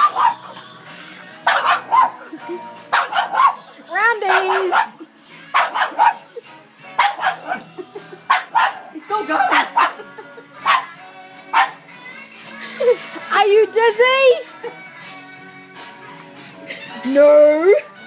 Roundies! He's still going. Are you dizzy? No.